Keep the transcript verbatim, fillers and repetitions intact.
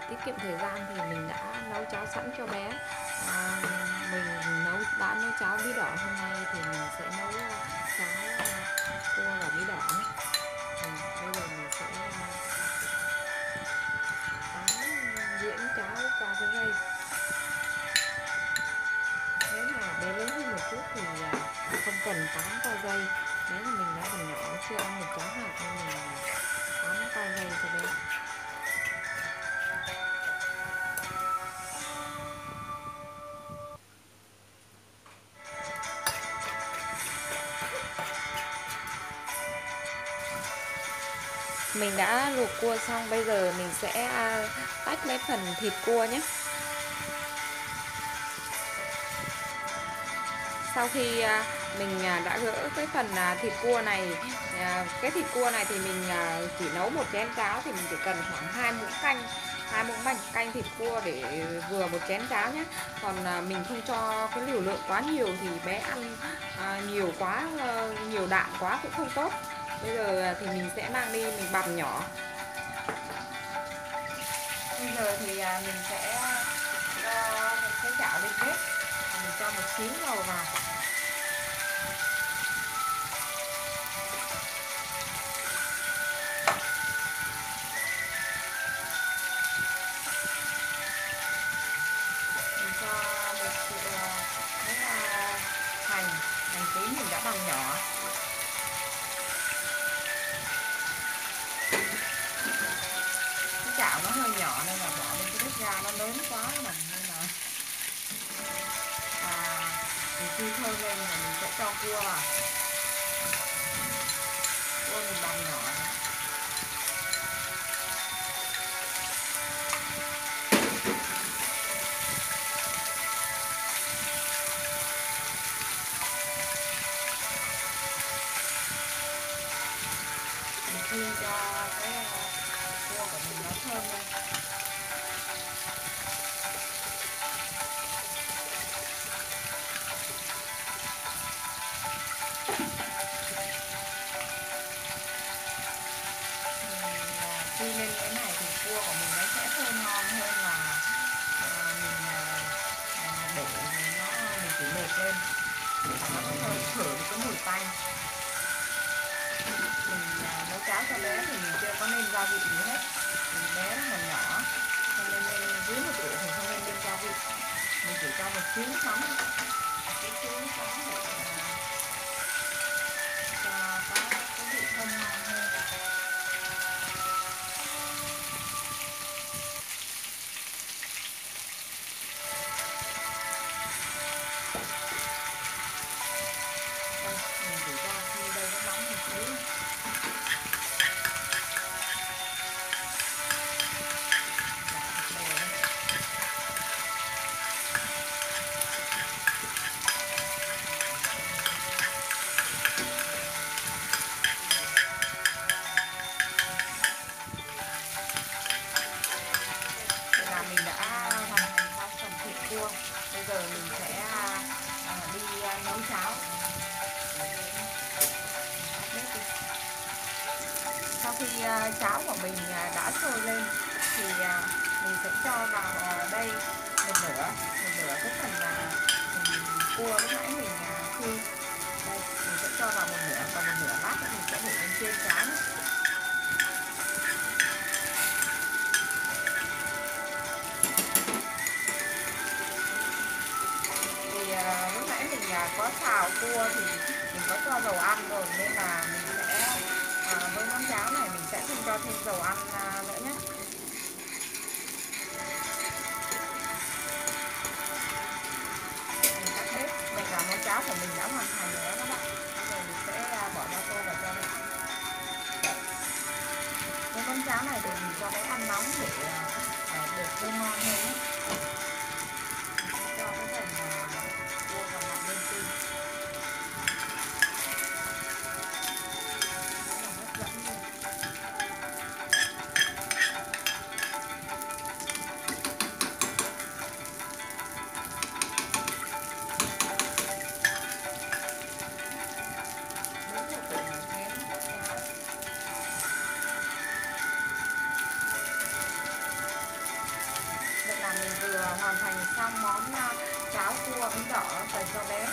tiết kiệm thời gian thì mình đã nấu cháo sẵn cho bé. À, mình nấu đã nấu cháo bí đỏ, hôm nay thì mình sẽ nấu cháo cua và bí đỏ. Ừ, bây giờ mình sẽ tán nhuyễn cháo qua cái dây. Nếu mà bé lớn hơn một chút thì không cần tán qua dây. Bé của mình đã còn nhỏ chưa ăn được cháo hạt nên mình tán qua dây cho bé. Mình đã luộc cua xong, bây giờ mình sẽ tách lấy phần thịt cua nhé. Sau khi mình đã gỡ cái phần thịt cua này, cái thịt cua này thì mình chỉ nấu một chén cháo thì mình chỉ cần khoảng hai muỗng canh, hai muỗng bánh canh thịt cua để vừa một chén cháo nhé. Còn mình không cho cái liều lượng quá nhiều thì bé ăn nhiều quá, nhiều đạm quá cũng không tốt. Bây giờ thì mình sẽ mang đi mình bằm nhỏ. Bây giờ thì mình sẽ cho một cái chảo lên bếp, mình cho một xíu dầu vào. Mình cho một cái hành, hành tím mình đã bằm nhỏ. Chảo nó hơi nhỏ nên là bỏ lên cái bếp ga nó lớn quá mà nên là à, mình khi thơm lên là mình sẽ cho cua vào. Cua mình bằm nhỏ này. Mình khi cho cái cua của mình nó thơm lên. Khi lên cái này thì cua của mình nó sẽ thơm ngon hơn là mình để nó mình chỉ mệt lên nó có thơm khử cái mùi tanh. Mình nấu cháo cho bé thì mình chưa có nên gia vị gì hết, vì bé nó còn nhỏ cho nên lên dưới một tuổi thì không nên lên gia vị. Mình chỉ cho một xíu nước mắm, một xíu nước mắm để cho có cái vị thơm ngon hơn. Mình chỉ cho khi đây nó nóng một xíu. Mình đã hoàn thành xong phần thịt cua. Bây giờ mình sẽ à, đi à, nấu cháo. Sau khi à, cháo của mình à, đã sôi lên thì à, mình sẽ cho vào đây một nửa, một nửa cái phần à, cua lúc nãy mình à, khi đây mình sẽ cho vào một nửa, còn một nửa lát mình sẽ để lên trên cháo. Lúc nãy mình có xào cua thì mình có cho dầu ăn rồi nên là mình sẽ à, với món cháo này mình sẽ không cho thêm dầu ăn à, nữa nhé. Mình tắt bếp. Vậy là món cháo của mình đã hoàn thành rồi các bạn. Rồi mình sẽ à, bỏ ra tô vào cho bé. Với món cháo này thì mình cho bé ăn nóng để à, được thơm ngon hơn nhé. Cho cái phần cua còn lại lên trên. Rất là hấp dẫn luôn. phải cho bé